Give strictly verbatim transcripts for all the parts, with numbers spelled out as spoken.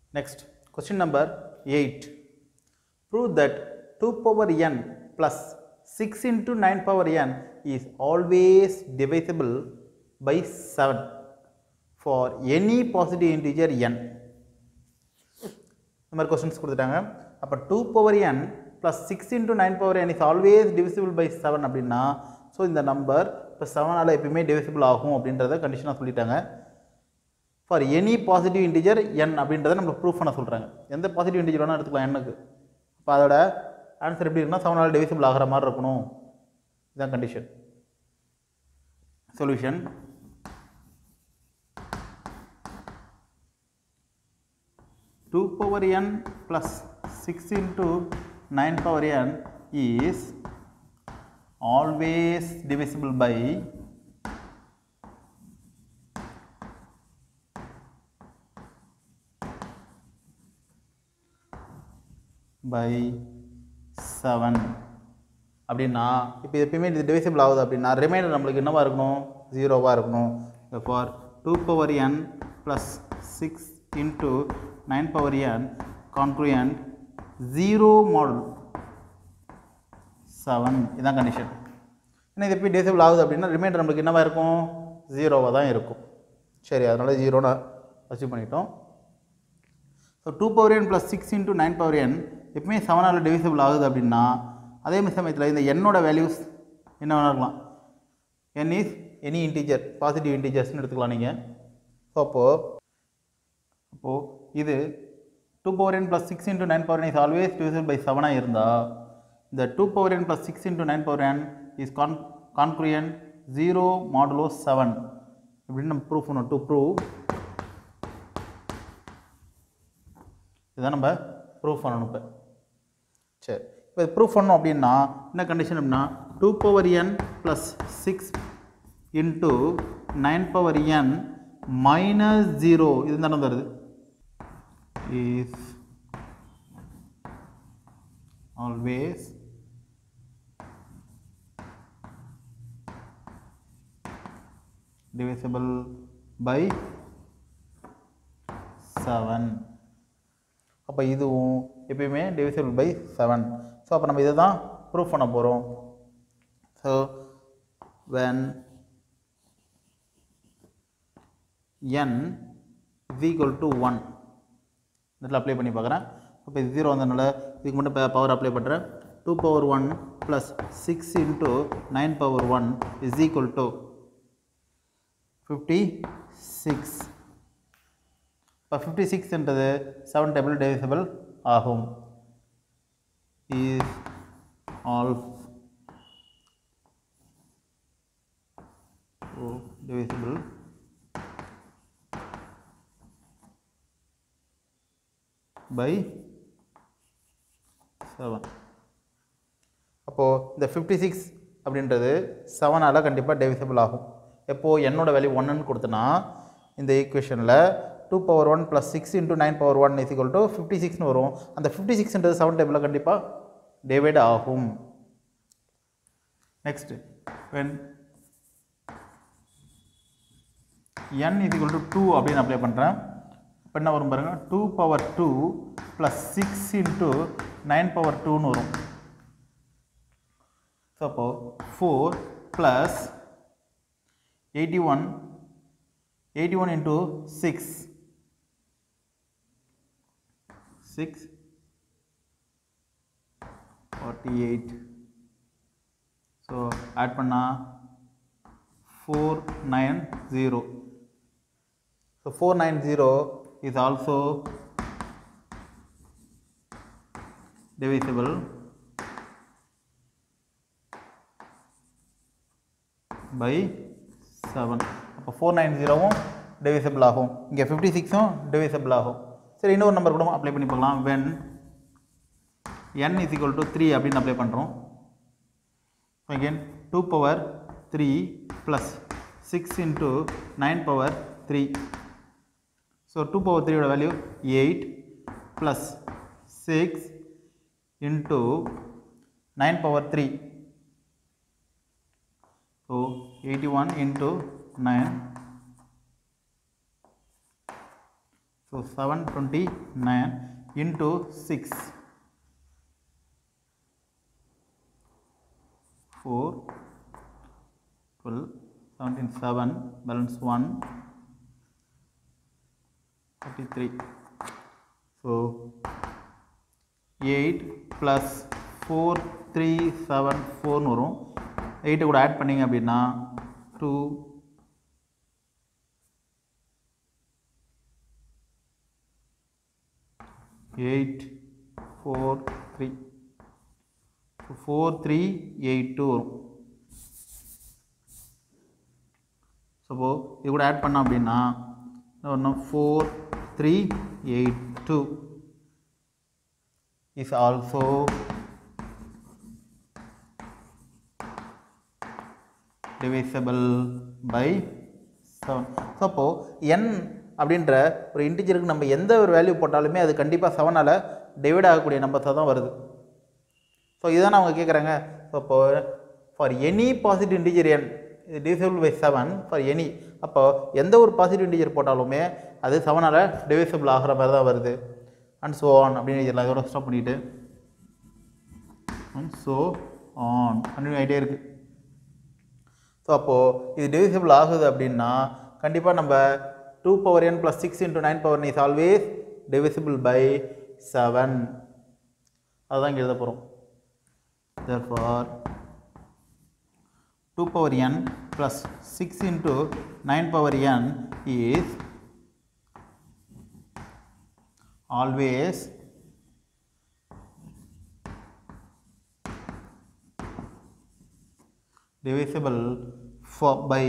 Next, question number eight. Prove that two power n plus six into nine power n is always divisible by seven for any positive integer n. இந்த மாதிரி questions கொடுத்துட்டாங்க. அப்போ two power n plus six into nine power n is always divisible by seven அப்படின்னா, so இந்த number இப்போ செவனால் எப்பயுமே டிவிசிபிள் ஆகும் அப்படின்றத கண்டிஷனாக சொல்லிட்டாங்க. For any positive integer n அப்படின்றத நம்ம ப்ரூஃப் பண்ண சொல்கிறாங்க. எந்த பாசிட்டிவ் இன்டிஜர் வேணால் எடுத்துக்கலாம் எண்ணுக்கு. அப்போ அதோட ஆன்சர் எப்படி இருக்குன்னா செவனால் டிவிசிபிள் ஆகிற மாதிரி இருக்கணும். இதுதான் condition. Solution two power n plus six into nine power n is always divisible by by seven அப்படின்னா இப்போ எப்பயுமே இது டிவிசிபிள் ஆகுது அப்படின்னா ரிமைண்டர் நம்மளுக்கு என்னவா இருக்கணும், ஜீரோவாக இருக்கணும். For two power n plus six into nine power n congruent zero module seven இதான் கண்டிஷன். ஏன்னா இது எப்படி டிவிசிபிள் ஆகுது அப்படின்னா ரிமைண்டர் நம்மளுக்கு என்னவா இருக்கும், ஜீரோவாக தான் இருக்கும். சரி, அதனால ஜீரோன்னு அச்சீவ் பண்ணிட்டோம். So two power n plus six into nine power n எப்பவுமே செவனால் டிவிசிபிள் ஆகுது அப்படின்னா அதே சமயத்தில் இந்த என்னோட வேல்யூஸ் என்ன வேணா இருக்கலாம். N is any integer positive இன்டிஜர்ஸ்னு எடுத்துக்கலாம் நீங்கள். ஸோ அப்போது அப்போது இது two power n plus six into nine power n is always divisible by செவனாக இருந்தால் இந்த two power n plus six into nine power n is con congruent zero modulo seven இப்படின்னு நம்ம ப்ரூஃப் பண்ணணும். டு ப்ரூவ் இதுதான் நம்ம proof பண்ணணும். இப்போ சரி, இப்போ ப்ரூஃப் பண்ணணும் அப்படின்னா என்ன கண்டிஷன் அப்படின்னா two power n plus six into nine power n minus zero இது தானே வருது is always divisible by seven. அப்போ இதுவும் எப்பயுமே divisible by seven. ஸோ அப்போ நம்ம இதை தான் ப்ரூஃப் பண்ண போகிறோம். So when n is equal to one இதில் அப்ளை பண்ணி பார்க்குறேன். இப்போ இது ஜீரோ வந்ததுனால இதுக்கு மட்டும் இப்போ பவர் அப்ளை பண்ணுறேன். Two power one plus six into nine power one is equal to fifty six. இப்போ ஃபிஃப்டி சிக்ஸ்ன்றது செவன் டேபிள் டிவிசிபிள் ஆகும். Is all divisible by seven. அப்போது இந்த ஃபிஃப்டி சிக்ஸ் அப்படின்றது செவனால் கண்டிப்பாக டிவிசிபிள் ஆகும். எப்போது என்னோட வேல்யூ ஒன்றுன்னு கொடுத்தனா இந்த ஈக்குவேஷனில் two power one plus six into nine power one is equal to fifty சிக்ஸ்னு வரும். அந்த ஃபிஃப்டி சிக்ஸ்ன்றது செவன் டேபிளில் கண்டிப்பாக டிவைட் ஆகும். Next when n is equal to two அப்படின்னு அப்ளை பண்ணுறேன். இப்போ என்ன வரும் பாருங்கள், two power two plus six into nine power டூன்னு வரும். ஸோ அப்போது four plus eighty one eighty one into six six forty eight. So add பண்ணால் four nine zero. So four nine zero is also divisible by seven. அப்போ four nine ஜீரோவும் divisible ஆகும். இங்கே fifty சிக்ஸும் divisible ஆகும். சரி, இன்னொரு number கூட apply பண்ணி பார்க்கலாம். when n is equal to three அப்படின்னு அப்ளை பண்ணுறோம். again two power three plus six into nine power three. So two power three value eight plus six into nine power three. So eighty-one into nine so seven twenty nine into six four twelve seventeen seven balance one thirty three so eight plus four three seven ஃபோர்னு வரும். எயிட்டை கூட add பண்ணிங்க அப்படின்னா two eight four three four three eight two வரும். Suppose இது கூட add பண்ணோம் அப்படின்னா ஒன்று four three eight two is also divisible by seven. So அப்போது n அப்படின்ற ஒரு இன்டிஜருக்கு நம்ம எந்த ஒரு வேல்யூ போட்டாலுமே அது கண்டிப்பாக செவனால் டிவைட் ஆகக்கூடிய நம்பர்ஸாக தான் வருது. ஸோ இதுதான் அவங்க கேட்குறாங்க. ஸோ அப்போது for any positive integer n இது divisible by seven for any. அப்போ எந்த ஒரு பாசிட்டிவ் இன்டிஜர் போட்டாலுமே அது செவனால் டிவைசிபிள் ஆகிற மாதிரி தான் வருது. அண்ட் ஸோ ஆன் அப்படின்னு இதில் அதோட ஸ்டாப் பண்ணிவிட்டு அண்ட் ஸோ ஆன் கண்டினியூ ஆகிட்டே இருக்குது. ஸோ அப்போது இது டிவிசிபிள் ஆகுது அப்படின்னா கண்டிப்பாக நம்ம two power n plus six into nine power is always divisible by seven. அதுதான் இங்கே எழுத போகிறோம். therefore two power n plus six into nine power n is always divisible for by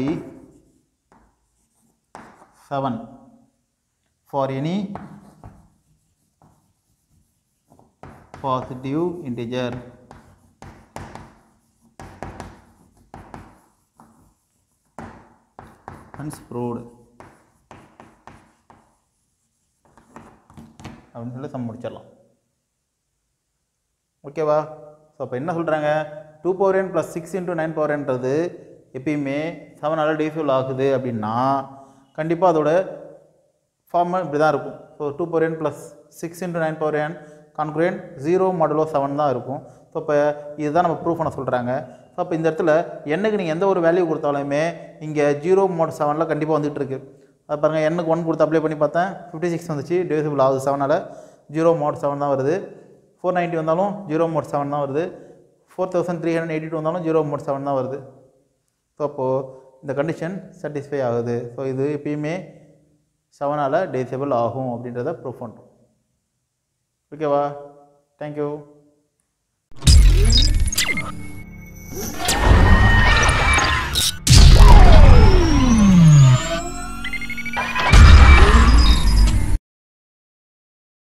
seven for any positive integer. Hence proved. அப்படின்னு சொல்லி some முடிச்சிடலாம். ஓகேவா? So அப்போ என்ன சொல்கிறாங்க, two power n plus six into nine power என்றது எப்பயுமே செவனால் divisible ஆகுது அப்படின்னா கண்டிப்பாக அதோட ஃபார்ம் இப்படி தான் இருக்கும். So two power n plus six into nine power n congruent zero modulo seven தான் இருக்கும். ஸோ இப்போ இதுதான் நம்ம ப்ரூஃப் பண்ண சொல்கிறாங்க. ஸோ அப்போ இந்த இடத்துல எண்ணுக்கு நீங்கள் எந்த ஒரு வேல்யூ கொடுத்தாலுமே இங்கே ஜீரோ மோட் செவனில் கண்டிப்பாக வந்துட்டு இருக்கு. அது பாருங்கள், எண்ணுக்கு ஒன் கொடுத்து அப்ளை பண்ணி பார்த்தேன், ஃபிஃப்டி சிக்ஸ் வந்துச்சு, டிவிசிபிள் ஆகுது செவனால், ஜீரோ மோட் செவன் தான் வருது. ஃபோர் நைன்ட்டி வந்தாலும் ஜீரோ மோட் செவன் தான் வருது. Four thousand three hundred eighty two வந்தாலும் ஜீரோ மோட் செவன் தான் வருது. ஸோ அப்போது இந்த கண்டிஷன் சாட்டிஸ்ஃபை ஆகுது. ஸோ இது எப்பயுமே செவனால் டிவிசிபிள் ஆகும் அப்படின்றத ப்ரூஃப் பண்ணுறோம். ஓகேவா? தேங்க்யூ.